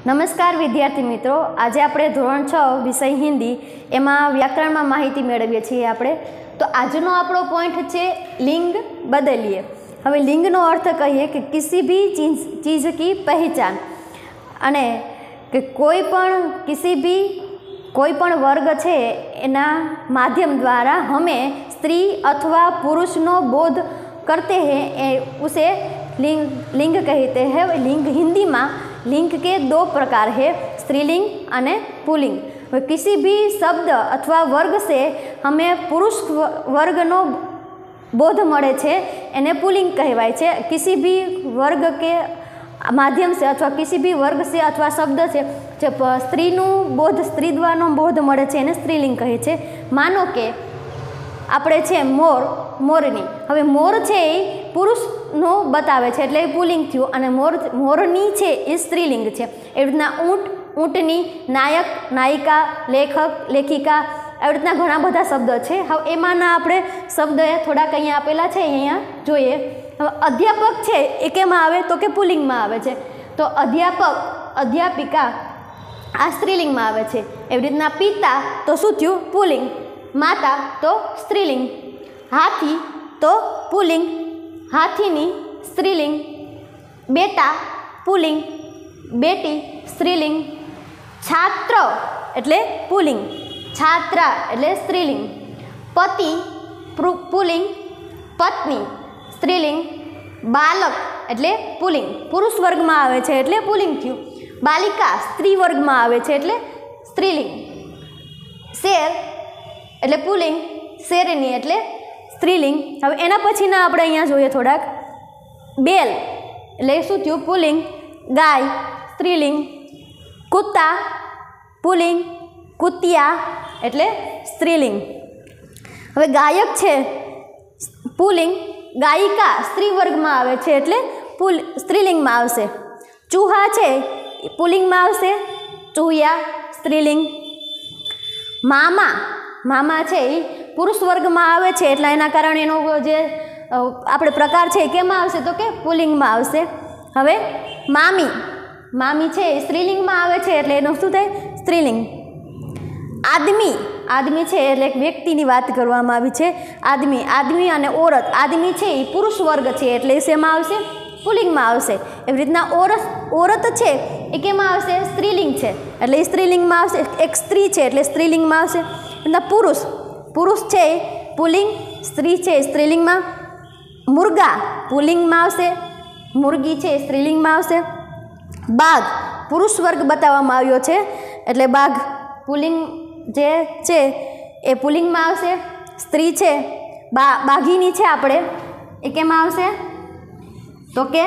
नमस्कार विद्यार्थी मित्रों, आज आपणे धोरण 6 विषय हिंदी एमां व्याकरण में माहिती मेळवीए छीए आपणे। तो आजनो आपणो पॉइंट छे लिंग बदलिए। हवे लिंगनो अर्थ कहीए कि किसी भी चीज की पहचान अने कि कोई पण वर्ग छे एना माध्यम द्वारा हमें स्त्री अथवा पुरुषनो बोध करते हैं, उसे लिंग कहते हैं। लिंग हिंदी में लिंग के दो प्रकार है, स्त्रीलिंग और पुल्लिंग। किसी भी शब्द अथवा वर्ग से हमें पुरुष वर्गनो बोध मळे छे एने पुल्लिंग कहवाय छे। किसी भी वर्ग के माध्यम से अथवा किसी भी वर्ग से अथवा शब्द से जब स्त्रीनु बोध स्त्रीत्वनो बोध मळे छे एने स्त्रीलिंग कहे छे। मानो के આપણે છે મોરની, હવે મોર છે એ પુરુષનો બતાવે છે એટલે એ પુલ્લિંગ થયું, અને મોરની છે એ સ્ત્રીલિંગ છે। એવી રીતના ઊંટની, નાયક, નાયિકા, લેખક, લેખિકા, એવી રીતના ઘણા બધા શબ્દો છે। હવે એમાંના આપણે શબ્દ થોડાક અહીંયા આપેલા છે, અહીંયા જોઈએ। હવે અધ્યાપક છે એ કેમાં આવે તો કે પુલ્લિંગમાં આવે છે। તો અધ્યાપક, અધ્યાપિકા આ સ્ત્રીલિંગમાં આવે છે। એવી રીતના પિતા તો શું થયું પુલ્લિંગ, माता तो स्त्रीलिंग, हाथी तो पुल्लिंग, हाथीनी स्त्रीलिंग, बेटा पुल्लिंग, बेटी स्त्रीलिंग, छात्र एटले पुल्लिंग, छात्रा एटले स्त्रीलिंग, पति पुल्लिंग, पत्नी स्त्रीलिंग, बालक एटले पुल्लिंग पुरुष वर्ग में आवे छे एटले पुल्लिंग थयुं, बालिका स्त्री वर्ग में आवे छे एटले स्त्रीलिंग, शेर એટલે પુલ્લિંગ, શેરની એટલે સ્ત્રીલિંગ। હવે એના પછીના આપણે અહીંયા જોઈએ થોડાક। બેલ એટલે શું થયું પુલ્લિંગ, ગાય સ્ત્રીલિંગ, કૂતા પુલ્લિંગ, કુતિયા એટલે સ્ત્રીલિંગ। હવે ગાયક છે પુલ્લિંગ, ગાયિકા સ્ત્રી વર્ગમાં આવે છે એટલે સ્ત્રીલિંગમાં આવશે। ચૂહા છે પુલ્લિંગમાં આવશે, ચૂહિયા સ્ત્રીલિંગ। મામા, मामा है पुरुष वर्ग में आवे छे एटले एना कारणे एनो जे आपणे प्रकार छे केमां आवशे तो के पुल्लिंग में आवशे। हवे मामी, मामी छे स्त्रीलिंग में आवे छे एटले एनो शुं थाय स्त्रीलिंग। आदमी, आदमी छे एटले एक व्यक्तिनी वात करवामां आवी छे। आदमी, आदमी अने औरत, आदमी छे ए पुरुष वर्ग छे एटले शेमां आवशे पुल्लिंग में आवशे। एवी रीतना औरत छे ए केमां आवशे स्त्रीलिंग छे एटले स्त्रीलिंग में आवशे। एक स्त्री छे एटले स्त्रीलिंग में आवशे। पुरुष, पुरुष है पुल्लिंग, स्त्री है स्त्रीलिंग में। मुर्गा पुल्लिंग में आवशे, मुर्गी है स्त्रीलिंग में आवशे। बाघ पुरुष वर्ग बताववामां आव्यो छे एटले बाघ पुल्लिंग जे छे ए पुल्लिंग में आवशे। स्त्री है बाघीनी छे आपणे ए केमां आवशे तो के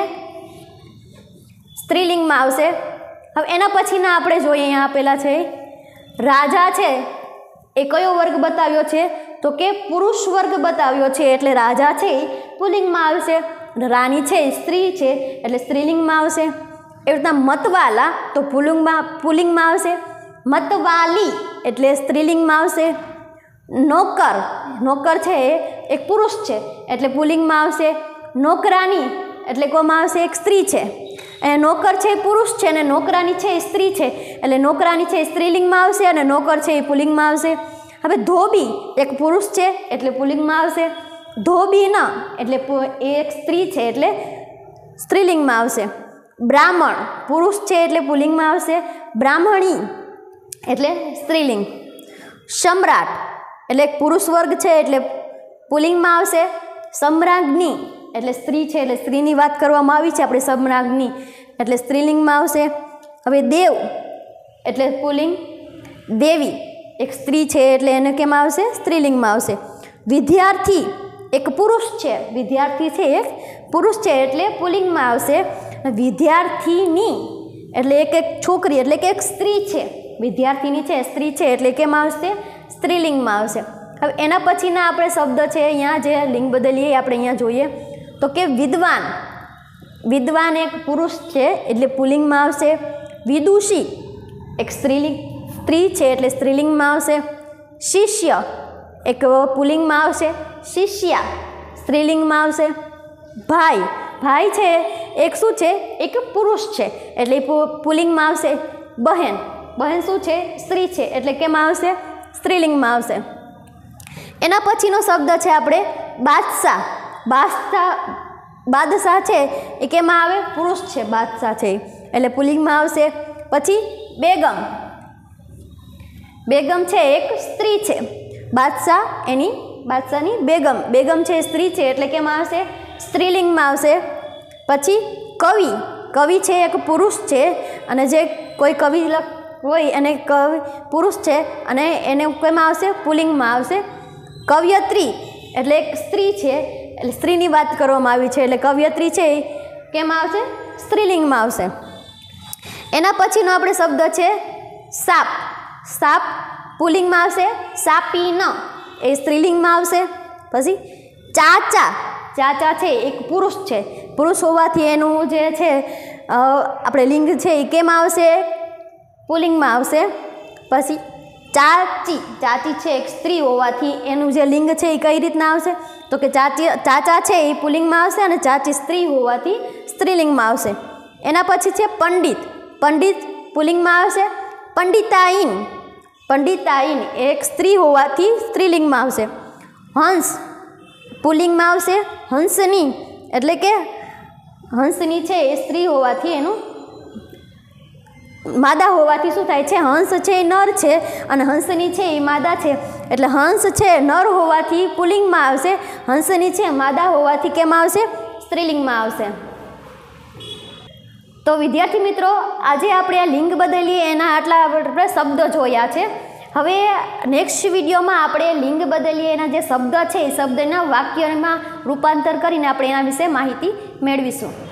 स्त्रीलिंग में आवशे। हवे एना पछीना आपणे जोईए अहींया आपेला छे राजा छे ए कयो वर्ग बताव्यो छे तो के पुरुष वर्ग बताव्यो छे एटले राजा छे पुल्लिंग में आवशे। रानी छे स्त्री छे एटले स्त्रीलिंग में आवशे। एवी रीतना मतवाला तो पुल्लिंग में आवशे। मतवाली एटले स्त्रीलिंग में आवशे। नौकर, नौकर छे एक पुरुष छे एटले पुल्लिंग में आवशे। नौकरानी एटले कोमां आवशे एक स्त्री छे। नौकर है पुरुष है ने नौकरानी है स्त्री है एटले नौकरानी है स्त्रीलिंग में आवशे अने नौकर है पुल्लिंग में आवशे। हवे धोबी एक पुरुष है एटले पुल्लिंग में आवशे। धोबी न एटले एक स्त्री है एटले स्त्रीलिंग में आवशे। ब्राह्मण पुरुष है एटले पुल्लिंग में आवशे। ब्राह्मणी एटले स्त्रीलिंग। सम्राट एटले एक पुरुष वर्ग है एटले पुल्लिंग में आवशे। सम्राज्ञी एटले स्त्री है एटले स्त्रीनी वात करवामां आवी छे आपणे सम्राज्ञी एटले स्त्रीलिंग में आवशे। हवे देव एटले पुल्लिंग। देवी एक स्त्री है एटले एने केमां आवशे स्त्रीलिंग में आवशे। विद्यार्थी एक पुरुष है, विद्यार्थी है एक पुरुष है एटले पुल्लिंग में आवशे। विद्यार्थीनी एटले एक छोकरी एटले के एक स्त्री है, विद्यार्थीनी है स्त्री है एटले केमां आवशे स्त्रीलिंग में आवशे। हवे एना पछीना आपणे शब्द है अहींया जे लिंग बदलीए आपणे अहींया जोईए तो के विद्वान, विद्वान एक पुरुष है एटले पुल्लिंग में आवशे। विदुषी एक स्त्री है एटले स्त्रीलिंग में आवशे। शिष्य एक पुल्लिंग में आवशे। शिष्या स्त्रीलिंग में आवशे। भाई ભાઈ છે એક શું છે, એક પુરુષ છે એટલે પુલ્લિંગમાં આવશે બહેન. બહેન શું છે, સ્ત્રી છે એટલે કેમાં આવશે, સ્ત્રીલિંગમાં આવશે. એના પછીનો શબ્દ છે આપણે બાદશાહ. બાદશાહ છે એ કેમાં આવે, પુરુષ છે, બાદશાહ છે એટલે પુલ્લિંગમાં આવશે. પછી બેગમ. બેગમ છે એક સ્ત્રી છે, બાદશાહની બેગમ. બેગમ છે સ્ત્રી છે એટલે કેમાં આવશે, સ્ત્રીલિંગમાં આવશે. પછી કવિ. કવિ છે એક પુરુષ છે અને જે કોઈ કવિ હોય અને કવિ પુરુષ છે અને એને કેમાં આવશે, પુલ્લિંગમાં આવશે. કવયત્રી એટલે એક સ્ત્રી છે એટલે સ્ત્રીની વાત કરવામાં આવી છે એટલે કવયત્રી છે એ કેમાં આવશે, સ્ત્રીલિંગમાં આવશે. એના પછીનો આપણે શબ્દ છે સાપ. સાપ પુલ્લિંગમાં આવશે, સાપીન એ સ્ત્રીલિંગમાં આવશે. પછી ચાચા. ચાચા છે એક પુરુષ છે, પુરુષ હોવાથી એનું જે છે આપણે લિંગ છે એ કેમાં આવશે, પુલ્લિંગમાં આવશે. પછી ચાચી. ચાચી છે એક સ્ત્રી હોવાથી એનું જે લિંગ છે એ કઈ રીતના આવશે તો કે ચાચા છે એ પુલ્લિંગમાં આવશે અને ચાચી સ્ત્રી હોવાથી સ્ત્રીલિંગમાં આવશે. એના પછી છે પંડિત. પંડિત પુલ્લિંગમાં આવશે. પંડિતાઈન. પંડિતાઈન એક સ્ત્રી હોવાથી સ્ત્રીલિંગમાં આવશે. હંસ પુલ્લિંગમાં આવશે, હંસની એટલે કે હંસની છે એ સ્ત્રી હોવાથી એનું માદા હોવાથી શું થાય છે, હંસ છે એ નર છે અને હંસની છે એ માદા છે એટલે હંસ છે નર હોવાથી પુલ્લિંગમાં આવશે, હંસની છે માદા હોવાથી કેમાં આવશે, સ્ત્રીલિંગમાં આવશે. તો વિદ્યાર્થી મિત્રો આજે આપણે આ લિંગ બદલીએ એના આટલા આપણે શબ્દ જોયા છે. હવે નેક્સ્ટ વિડીયોમાં આપણે લિંગ બદલીએ એના જે શબ્દ છે એ શબ્દના વાક્યમાં રૂપાંતર કરીને આપણે એના વિશે માહિતી મેળવીશું.